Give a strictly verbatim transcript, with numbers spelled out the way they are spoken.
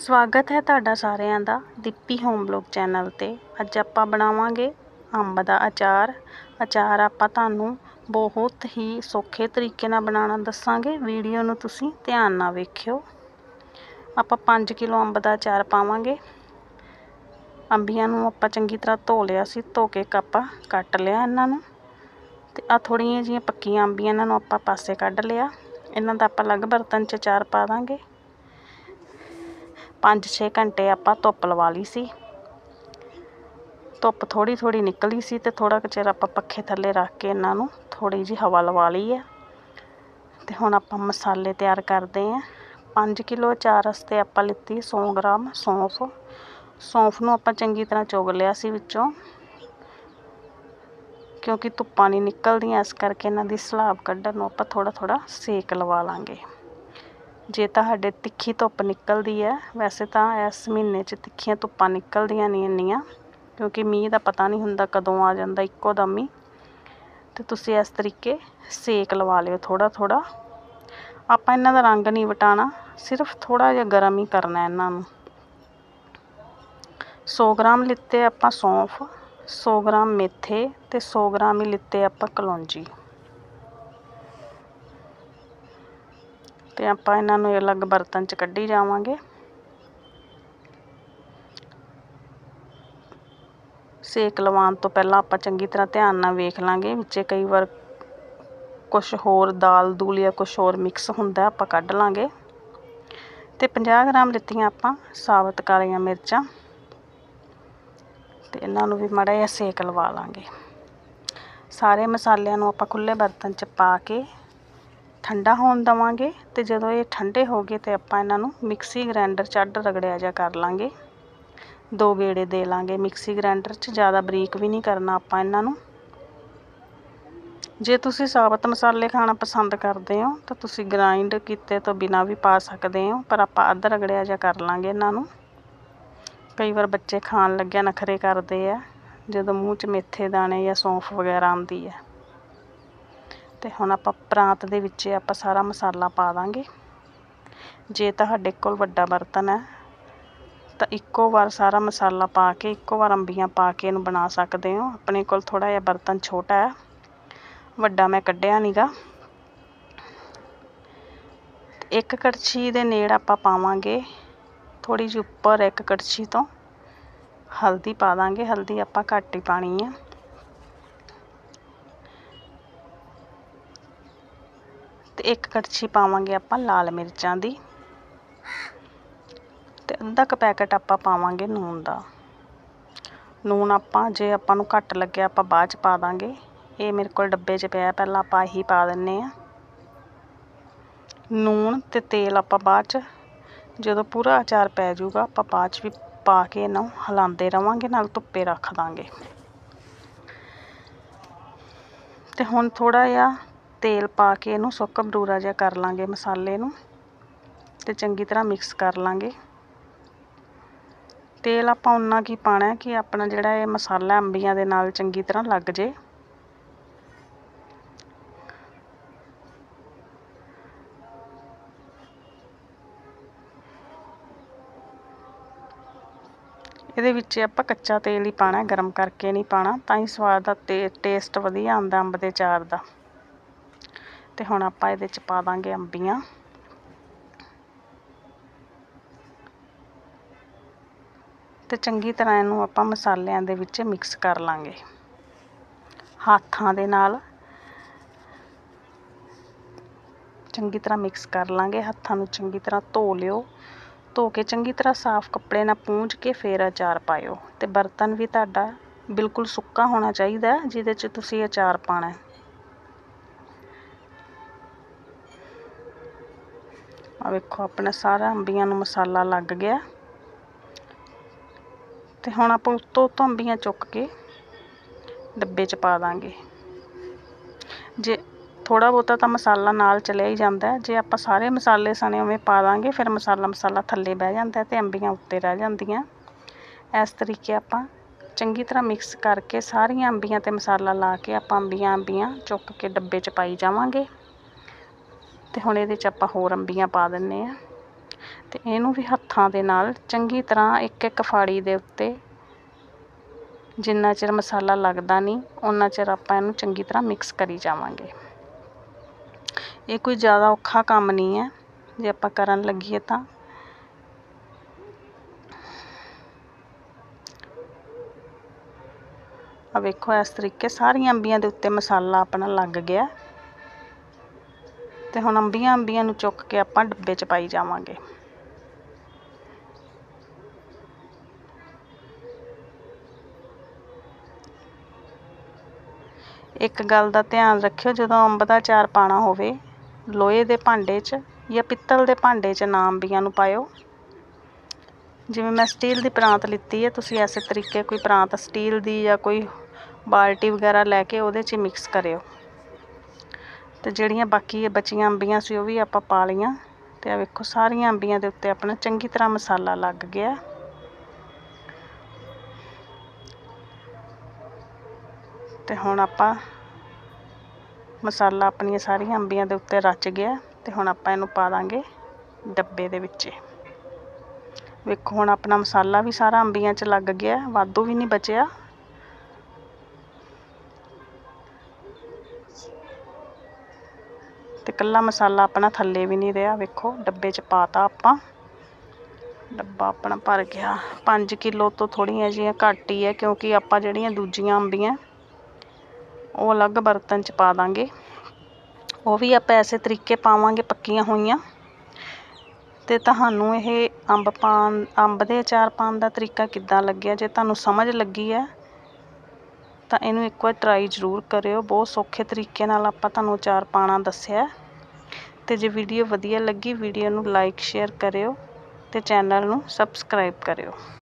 ਸਵਾਗਤ ਹੈ ਤੁਹਾਡਾ ਸਾਰਿਆਂ ਦਾ ਦੀਪੀ ਹੋਮ ਬਲੌਗ ਚੈਨਲ ਤੇ। ਅੱਜ ਆਪਾਂ ਬਣਾਵਾਂਗੇ ਅੰਬ ਦਾ ਅਚਾਰ। ਅਚਾਰ ਆਪਾਂ ਤੁਹਾਨੂੰ ਬਹੁਤ ਹੀ ਸੌਖੇ ਤਰੀਕੇ ਨਾਲ ਬਣਾਉਣਾ ਦੱਸਾਂਗੇ। ਵੀਡੀਓ ਨੂੰ ਤੁਸੀਂ ਧਿਆਨ ਨਾਲ ਵੇਖਿਓ। ਆਪਾਂ ਪੰਜ ਕਿਲੋ ਅੰਬ ਦਾ ਅਚਾਰ ਪਾਵਾਂਗੇ। ਅੰਬੀਆਂ ਨੂੰ ਆਪਾਂ ਚੰਗੀ ਤਰ੍ਹਾਂ ਧੋ ਲਿਆ ਸੀ, ਧੋ ਕੇ ਆਪਾਂ ਕੱਟ ਲਿਆ ਇਹਨਾਂ ਨੂੰ। ਤੇ ਆ ਥੋੜੀਆਂ ਜਿਹੀਆਂ ਪੱਕੀਆਂ ਅੰਬੀਆਂ, ਇਹਨਾਂ ਨੂੰ ਆਪਾਂ ਪਾਸੇ ਕੱਢ ਲਿਆ। ਇਹਨਾਂ ਦਾ ਆਪਾਂ ਅਲੱਗ ਬਰਤਨ 'ਚ ਅਚਾਰ ਪਾ ਦਾਂਗੇ। ਪੰਜ ਛੇ ਘੰਟੇ ਆਪਾਂ ਧੁੱਪ ਲਵਾ ਲਈ ਸੀ। ਧੁੱਪ ਥੋੜ੍ਹੀ ਥੋੜ੍ਹੀ ਨਿਕਲੀ ਸੀ ਤੇ ਥੋੜ੍ਹਾ ਕੁ ਚਿਰ ਆਪਾਂ ਪੱਖੇ ਥੱਲੇ ਰੱਖ ਕੇ ਇਹਨਾਂ ਨੂੰ ਥੋੜ੍ਹੀ ਜਿਹੀ ਹਵਾ ਲਵਾ ਲਈ ਹੈ। ਤੇ ਹੁਣ ਆਪਾਂ ਮਸਾਲੇ ਤਿਆਰ ਕਰਦੇ ਹਾਂ। ਪੰਜ ਕਿਲੋ ਅਚਾਰ ਵਾਸਤੇ ਆਪਾਂ ਲਿੱਤੀ ਸੌ ਗ੍ਰਾਮ ਸੌਂਫ। ਸੌਂਫ ਨੂੰ ਆਪਾਂ ਚੰਗੀ ਤਰ੍ਹਾਂ ਚੁਗ ਲਿਆ ਸੀ ਵਿੱਚੋਂ, ਕਿਉਂਕਿ ਧੁੱਪਾਂ ਨਹੀਂ ਨਿਕਲਦੀਆਂ, ਇਸ ਕਰਕੇ ਇਹਨਾਂ ਦੀ ਸਲਾਬ ਕੱਢਣ ਨੂੰ ਆਪਾਂ ਥੋੜ੍ਹਾ ਥੋੜ੍ਹਾ ਸੇਕ ਲਵਾ ਲਾਂਗੇ। ਜੇ ਤੁਹਾਡੇ ਤਿੱਖੀ ਧੁੱਪ ਨਿਕਲਦੀ ਹੈ, ਵੈਸੇ ਤਾਂ ਇਸ ਮਹੀਨੇ 'ਚ ਤਿੱਖੀਆਂ ਧੁੱਪਾਂ ਨਿਕਲਦੀਆਂ ਨਹੀਂ ਇੰਨੀਆਂ, ਕਿਉਂਕਿ ਮੀਂਹ ਦਾ ਪਤਾ ਨਹੀਂ ਹੁੰਦਾ ਕਦੋਂ ਆ ਜਾਂਦਾ ਇੱਕੋ ਦਮ ਹੀ। ਅਤੇ ਤੁਸੀਂ ਇਸ ਤਰੀਕੇ ਸੇਕ ਲਵਾ ਲਿਓ ਥੋੜ੍ਹਾ ਥੋੜ੍ਹਾ। ਆਪਾਂ ਇਹਨਾਂ ਦਾ ਰੰਗ ਨਹੀਂ ਵਟਾਉਣਾ, ਸਿਰਫ ਥੋੜ੍ਹਾ ਜਿਹਾ ਗਰਮ ਹੀ ਕਰਨਾ ਇਹਨਾਂ ਨੂੰ। ਸੌ ਗ੍ਰਾਮ ਲਿੱਤੇ ਆਪਾਂ ਸੌਂਫ, ਸੌ ਗ੍ਰਾਮ ਮੇਥੇ ਅਤੇ ਸੌ ਗ੍ਰਾਮ ਹੀ ਲਿੱਤੇ ਆਪਾਂ ਕਲੌਂਜੀ। ਤੇ ਆਪਾਂ ਇਹਨਾਂ ਨੂੰ ਅਲੱਗ ਬਰਤਨ 'ਚ ਕੱਢੀ ਜਾਵਾਂਗੇ। ਸੇਕ ਲਵਾਉਣ ਤੋਂ ਪਹਿਲਾਂ ਆਪਾਂ ਚੰਗੀ ਤਰ੍ਹਾਂ ਧਿਆਨ ਨਾਲ ਵੇਖ ਲਾਂਗੇ, ਵਿੱਚੇ ਕਈ ਵਾਰ ਕੁਛ ਹੋਰ ਦਾਲ ਦੂਲ ਜਾਂ ਕੁਛ ਹੋਰ ਮਿਕਸ ਹੁੰਦਾ, ਆਪਾਂ ਕੱਢ ਲਾਂਗੇ। ਤੇ ਪੰਜਾਹ ਗ੍ਰਾਮ ਲਿੱਤੀਆਂ ਆਪਾਂ ਸਾਬਤ ਕਾਲੀਆਂ ਮਿਰਚਾਂ, ਤੇ ਇਹਨਾਂ ਨੂੰ ਵੀ ਮਾੜਾ ਜਿਹਾ ਸੇਕ ਲਵਾ ਲਾਂਗੇ। ਸਾਰੇ ਮਸਾਲਿਆਂ ਨੂੰ ਆਪਾਂ ਖੁੱਲ੍ਹੇ ਬਰਤਨ 'ਚ ਪਾ ਕੇ ਠੰਡਾ ਹੋਣ ਦੇਵਾਂਗੇ। ਅਤੇ ਜਦੋਂ ਇਹ ਠੰਡੇ ਹੋ ਗਏ ਤਾਂ ਆਪਾਂ ਇਹਨਾਂ ਨੂੰ ਮਿਕਸੀ ਗ੍ਰੈਂਡਰ 'ਚ ਅੱਡ ਰਗੜਿਆ ਜਿਹਾ ਕਰ ਲਾਂਗੇ। ਦੋ ਗੇੜੇ ਦੇ ਲਾਂਗੇ ਮਿਕਸੀ ਗ੍ਰੈਂਡਰ 'ਚ, ਜ਼ਿਆਦਾ ਬਰੀਕ ਵੀ ਨਹੀਂ ਕਰਨਾ ਆਪਾਂ ਇਹਨਾਂ ਨੂੰ। ਜੇ ਤੁਸੀਂ ਸਾਬਤ ਮਸਾਲੇ ਖਾਣਾ ਪਸੰਦ ਕਰਦੇ ਹੋ ਤਾਂ ਤੁਸੀਂ ਗ੍ਰਾਈਂਡ ਕੀਤੇ ਤੋਂ ਬਿਨਾਂ ਵੀ ਪਾ ਸਕਦੇ ਹੋ, ਪਰ ਆਪਾਂ ਅੱਧ ਰਗੜਿਆ ਜਿਹਾ ਕਰ ਲਾਂਗੇ ਇਹਨਾਂ ਨੂੰ। ਕਈ ਵਾਰ ਬੱਚੇ ਖਾਣ ਲੱਗਿਆ ਨਖਰੇ ਕਰਦੇ ਆ ਜਦੋਂ ਮੂੰਹ 'ਚ ਮੇਥੇ ਦਾਣੇ ਜਾਂ ਸੌਂਫ ਵਗੈਰਾ ਆਉਂਦੀ ਹੈ। ਅਤੇ ਹੁਣ ਆਪਾਂ ਪਰਾਤ ਦੇ ਵਿੱਚ ਆਪਾਂ ਸਾਰਾ ਮਸਾਲਾ ਪਾ ਦਾਂਗੇ। ਜੇ ਤੁਹਾਡੇ ਕੋਲ ਵੱਡਾ ਬਰਤਨ ਹੈ ਤਾਂ ਇੱਕੋ ਵਾਰ ਸਾਰਾ ਮਸਾਲਾ ਪਾ ਕੇ ਇੱਕੋ ਵਾਰ ਅੰਬੀਆਂ ਪਾ ਕੇ ਇਹਨੂੰ ਬਣਾ ਸਕਦੇ ਹੋ। ਆਪਣੇ ਕੋਲ ਥੋੜ੍ਹਾ ਜਿਹਾ ਬਰਤਨ ਛੋਟਾ ਹੈ, ਵੱਡਾ ਮੈਂ ਕੱਢਿਆ ਨਹੀਂ ਗਾ। ਇੱਕ ਕੜਛੀ ਦੇ ਨੇੜ ਆਪਾਂ ਪਾਵਾਂਗੇ ਥੋੜ੍ਹੀ ਜਿਹੀ ਉੱਪਰ ਇੱਕ ਕੜਛੀ ਤੋਂ ਹਲਦੀ ਪਾ ਦਾਂਗੇ। ਹਲਦੀ ਆਪਾਂ ਘੱਟ ਹੀ ਪਾਉਣੀ ਹੈ। ਅਤੇ ਇੱਕ ਕੜਛੀ ਪਾਵਾਂਗੇ ਆਪਾਂ ਲਾਲ ਮਿਰਚਾਂ ਦੀ, ਅਤੇ ਅੱਧਾ ਕੁ ਪੈਕਟ ਆਪਾਂ ਪਾਵਾਂਗੇ ਨੂਣ ਦਾ। ਨੂਣ ਆਪਾਂ ਜੇ ਆਪਾਂ ਨੂੰ ਘੱਟ ਲੱਗਿਆ ਆਪਾਂ ਬਾਅਦ 'ਚ ਪਾ ਦਾਂਗੇ। ਇਹ ਮੇਰੇ ਕੋਲ ਡੱਬੇ 'ਚ ਪਿਆ, ਪਹਿਲਾਂ ਆਪਾਂ ਇਹੀ ਪਾ ਦਿੰਦੇ ਹਾਂ। ਨੂਣ ਅਤੇ ਤੇਲ ਆਪਾਂ ਬਾਅਦ 'ਚ ਜਦੋਂ ਪੂਰਾ ਅਚਾਰ ਪੈ ਜਾਊਗਾ ਆਪਾਂ ਬਾਅਦ 'ਚ ਵੀ ਪਾ ਕੇ ਇਹਨੂੰ ਹਿਲਾਉਂਦੇ ਰਹਾਂਗੇ, ਨਾਲ ਧੁੱਪੇ ਰੱਖ ਦਾਂਗੇ। ਅਤੇ ਹੁਣ ਥੋੜ੍ਹਾ ਜਿਹਾ ਤੇਲ ਪਾ ਕੇ ਇਹਨੂੰ ਸੁੱਕ ਬਰੂਰਾ ਜਿਹਾ ਕਰ ਲਾਂਗੇ ਮਸਾਲੇ ਨੂੰ, ਅਤੇ ਚੰਗੀ ਤਰ੍ਹਾਂ ਮਿਕਸ ਕਰ ਲਾਂਗੇ। ਤੇਲ ਆਪਾਂ ਉਨਾ ਕੀ ਪਾਉਣਾ ਕਿ ਆਪਣਾ ਜਿਹੜਾ ਇਹ ਮਸਾਲਾ ਅੰਬੀਆਂ ਦੇ ਨਾਲ ਚੰਗੀ ਤਰ੍ਹਾਂ ਲੱਗ ਜੇ। ਇਹਦੇ ਵਿੱਚ ਆਪਾਂ ਕੱਚਾ ਤੇਲ ਹੀ ਪਾਉਣਾ, ਗਰਮ ਕਰਕੇ ਨਹੀਂ ਪਾਉਣਾ, ਤਾਂ ਹੀ ਸਵਾਦ ਦਾ ਤੇ ਟੇਸਟ ਵਧੀਆ ਆਉਂਦਾ ਅੰਬ ਦੇ ਅਚਾਰ ਦਾ। ਅਤੇ ਹੁਣ ਆਪਾਂ ਇਹਦੇ 'ਚ ਪਾ ਦਾਂਗੇ ਅੰਬੀਆਂ। ਅਤੇ ਚੰਗੀ ਤਰ੍ਹਾਂ ਇਹਨੂੰ ਆਪਾਂ ਮਸਾਲਿਆਂ ਦੇ ਵਿੱਚ ਮਿਕਸ ਕਰ ਲਾਂਗੇ ਹੱਥਾਂ ਦੇ ਨਾਲ। ਚੰਗੀ ਤਰ੍ਹਾਂ ਮਿਕਸ ਕਰ ਲਾਂਗੇ। ਹੱਥਾਂ ਨੂੰ ਚੰਗੀ ਤਰ੍ਹਾਂ ਧੋ ਲਿਓ, ਧੋ ਕੇ ਚੰਗੀ ਤਰ੍ਹਾਂ ਸਾਫ਼ ਕੱਪੜੇ ਨਾਲ ਪੂੰਝ ਕੇ ਫਿਰ ਅਚਾਰ ਪਾਇਓ। ਅਤੇ ਬਰਤਨ ਵੀ ਤੁਹਾਡਾ ਬਿਲਕੁਲ ਸੁੱਕਾ ਹੋਣਾ ਚਾਹੀਦਾ ਜਿਹਦੇ 'ਚ ਤੁਸੀਂ ਅਚਾਰ ਪਾਉਣਾ। ਆ ਵੇਖੋ ਆਪਣਾ ਸਾਰਾ ਅੰਬੀਆਂ ਨੂੰ ਮਸਾਲਾ ਲੱਗ ਗਿਆ। ਅਤੇ ਹੁਣ ਆਪਾਂ ਉੱਤੋਂ ਉੱਤੋਂ ਅੰਬੀਆਂ ਚੁੱਕ ਕੇ ਡੱਬੇ 'ਚ ਪਾ ਦਾਂਗੇ। ਜੇ ਥੋੜ੍ਹਾ ਬਹੁਤਾ ਤਾਂ ਮਸਾਲਾ ਨਾਲ ਚਲਿਆ ਹੀ ਜਾਂਦਾ, ਜੇ ਆਪਾਂ ਸਾਰੇ ਮਸਾਲੇ ਸਣੇ ਉਵੇਂ ਪਾ ਦਾਂਗੇ ਫਿਰ ਮਸਾਲਾ ਮਸਾਲਾ ਥੱਲੇ ਬਹਿ ਜਾਂਦਾ ਅਤੇ ਅੰਬੀਆਂ ਉੱਤੇ ਰਹਿ ਜਾਂਦੀਆਂ। ਇਸ ਤਰੀਕੇ ਆਪਾਂ ਚੰਗੀ ਤਰ੍ਹਾਂ ਮਿਕਸ ਕਰਕੇ ਸਾਰੀਆਂ ਅੰਬੀਆਂ 'ਤੇ ਮਸਾਲਾ ਲਾ ਕੇ ਆਪਾਂ ਅੰਬੀਆਂ ਅੰਬੀਆਂ ਚੁੱਕ ਕੇ ਡੱਬੇ 'ਚ ਪਾਈ ਜਾਵਾਂਗੇ। ਅਤੇ ਹੁਣ ਇਹਦੇ 'ਚ ਆਪਾਂ ਹੋਰ ਅੰਬੀਆਂ ਪਾ ਦਿੰਦੇ ਹਾਂ। ਤੇ ਇਹਨੂੰ ਵੀ ਹੱਥਾਂ ਦੇ ਨਾਲ ਚੰਗੀ ਤਰ੍ਹਾਂ ਇੱਕ ਇੱਕ ਫਾੜੀ ਦੇ ਉੱਤੇ ਜਿੰਨਾ ਚਿਰ ਮਸਾਲਾ ਲੱਗਦਾ ਨਹੀਂ ਉਨਾ ਚਿਰ ਆਪਾਂ ਇਹਨੂੰ ਚੰਗੀ ਤਰ੍ਹਾਂ ਮਿਕਸ ਕਰੀ ਜਾਵਾਂਗੇ। ਇਹ ਕੋਈ ਜ਼ਿਆਦਾ ਔਖਾ ਕੰਮ ਨਹੀਂ ਹੈ ਜੇ ਆਪਾਂ ਕਰਨ ਲੱਗੀਏ ਤਾਂ। ਆ ਵੇਖੋ ਇਸ ਤਰੀਕੇ ਸਾਰੀਆਂ ਅੰਬੀਆਂ ਦੇ ਉੱਤੇ ਮਸਾਲਾ ਆਪਣਾ ਲੱਗ ਗਿਆ ਤੇ ਹੁਣ ਅੰਬੀਆਂ ਅੰਬੀਆਂ ਨੂੰ ਚੁੱਕ ਕੇ ਆਪਾਂ ਡੱਬੇ 'ਚ ਪਾਈ ਜਾਵਾਂਗੇ। ਇੱਕ ਗੱਲ ਦਾ ਧਿਆਨ ਰੱਖਿਓ, ਜਦੋਂ ਅੰਬ ਦਾ ਅਚਾਰ ਪਾਉਣਾ ਹੋਵੇ ਲੋਹੇ ਦੇ ਭਾਂਡੇ 'ਚ ਜਾਂ ਪਿੱਤਲ ਦੇ ਭਾਂਡੇ 'ਚ ਨਾ ਅੰਬੀਆਂ ਨੂੰ ਪਾਇਓ। ਜਿਵੇਂ ਮੈਂ ਸਟੀਲ ਦੀ ਪਰਾਤ ਲਿੱਤੀ ਹੈ, ਤੁਸੀਂ ਇਸੇ ਤਰੀਕੇ ਕੋਈ ਪਰਾਤ ਸਟੀਲ ਦੀ ਜਾਂ ਕੋਈ ਬਾਲਟੀ ਵਗੈਰਾ ਲੈ ਕੇ ਉਹਦੇ 'ਚ ਮਿਕਸ ਕਰਿਓ। ਤੇ ਜਿਹੜੀਆਂ ਬਾਕੀ ਬਚੀਆਂ ਅੰਬੀਆਂ ਸੀ ਉਹ ਵੀ ਆਪਾਂ ਪਾ ਲਈਆਂ। ਤੇ ਆ ਵੇਖੋ ਸਾਰੀਆਂ ਅੰਬੀਆਂ ਦੇ ਉੱਤੇ ਆਪਣਾ ਚੰਗੀ ਤਰ੍ਹਾਂ ਮਸਾਲਾ ਲੱਗ ਗਿਆ। ਤੇ ਹੁਣ ਆਪਾਂ ਮਸਾਲਾ ਆਪਣੀਆਂ ਸਾਰੀਆਂ ਅੰਬੀਆਂ ਦੇ ਉੱਤੇ ਰਚ ਗਿਆ ਤੇ ਹੁਣ ਆਪਾਂ ਇਹਨੂੰ ਪਾ ਦਾਂਗੇ ਡੱਬੇ ਦੇ ਵਿੱਚ। ਵੇਖੋ ਹੁਣ ਆਪਣਾ ਮਸਾਲਾ ਵੀ ਸਾਰਾ ਅੰਬੀਆਂ 'ਚ ਲੱਗ ਗਿਆ, ਵਾਧੂ ਵੀ ਨਹੀਂ ਬਚਿਆ। ਤੇ ਇਕੱਲਾ ਮਸਾਲਾ ਆਪਣਾ ਥੱਲੇ ਵੀ ਨਹੀਂ ਰਿਹਾ। ਵੇਖੋ ਡੱਬੇ 'ਚ ਪਾਤਾ ਆਪਾਂ, ਡੱਬਾ ਆਪਣਾ ਭਰ ਗਿਆ। ਪੰਜ ਕਿਲੋ ਤੋਂ ਥੋੜ੍ਹੀਆਂ ਜਿਹੀਆਂ ਘੱਟ ਹੀ ਹੈ, ਕਿਉਂਕਿ ਆਪਾਂ ਜਿਹੜੀਆਂ ਦੂਜੀਆਂ ਅੰਬੀਆਂ ਉਹ ਅਲੱਗ ਬਰਤਨ 'ਚ ਪਾ ਦਾਂਗੇ। ਉਹ ਵੀ ਆਪਾਂ ਇਸੇ ਤਰੀਕੇ ਪਾਵਾਂਗੇ ਪੱਕੀਆਂ ਹੋਈਆਂ। ਤੇ ਤੁਹਾਨੂੰ ਇਹ ਅੰਬ ਪਾਉਣ ਅੰਬ ਦੇ ਅਚਾਰ ਪਾਉਣ ਦਾ ਤਰੀਕਾ ਕਿੱਦਾਂ ਲੱਗਿਆ? ਜੇ ਤੁਹਾਨੂੰ ਸਮਝ ਲੱਗੀ ਹੈ ਤਾਂ ਇਹਨੂੰ ਇੱਕ ਵਾਰ ਟਰਾਈ ਜ਼ਰੂਰ ਕਰਿਓ। ਬਹੁਤ ਸੌਖੇ ਤਰੀਕੇ ਨਾਲ ਆਪਾਂ ਤੁਹਾਨੂੰ ਅਚਾਰ ਪਾਉਣਾ ਦੱਸਿਆ। ਤੇ ਜੇ ਵੀਡੀਓ ਵਧੀਆ ਲੱਗੀ ਵੀਡੀਓ ਨੂੰ ਲਾਈਕ ਸ਼ੇਅਰ ਕਰਿਓ ਤੇ ਚੈਨਲ ਨੂੰ ਸਬਸਕ੍ਰਾਈਬ ਕਰਿਓ।